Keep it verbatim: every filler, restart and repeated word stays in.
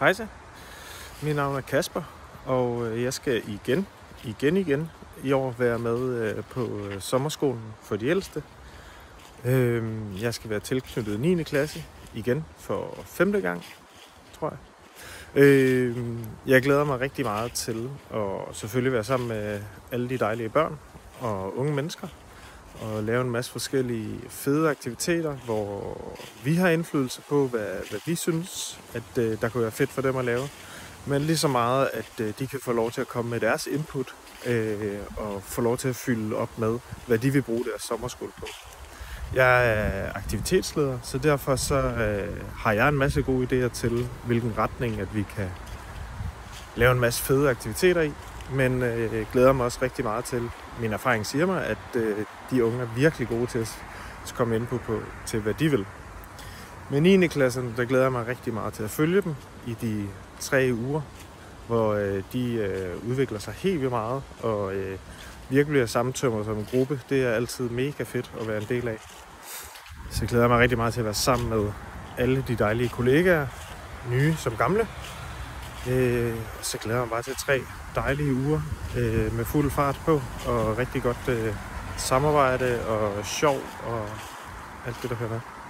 Hejsa, mit navn er Kasper, og jeg skal igen, igen, igen i år være med på sommerskolen for de ældste. Jeg skal være tilknyttet niende klasse igen for femte gang, tror jeg. Jeg glæder mig rigtig meget til at selvfølgelig være sammen med alle de dejlige børn og unge mennesker og lave en masse forskellige fede aktiviteter, hvor vi har indflydelse på, hvad, hvad vi synes, at uh, der kunne være fedt for dem at lave. Men lige så meget, at uh, de kan få lov til at komme med deres input uh, og få lov til at fylde op med, hvad de vil bruge deres sommerskole på. Jeg er aktivitetsleder, så derfor så uh, har jeg en masse gode idéer til, hvilken retning at vi kan lave en masse fede aktiviteter i. Men øh, glæder mig også rigtig meget til. Min erfaring siger mig, at øh, de unge er virkelig gode til at komme ind på, på til, hvad de vil. Med niende klassen, der glæder jeg mig rigtig meget til at følge dem i de tre uger, hvor øh, de øh, udvikler sig helt vildt meget og øh, virkelig er sammentømret som en gruppe. Det er altid mega fedt at være en del af. Så jeg glæder mig rigtig meget til at være sammen med alle de dejlige kollegaer, nye som gamle. Øh, så glæder jeg mig bare til tre dejlige uger øh, med fuld fart på og rigtig godt øh, samarbejde og sjov og alt det der hører med.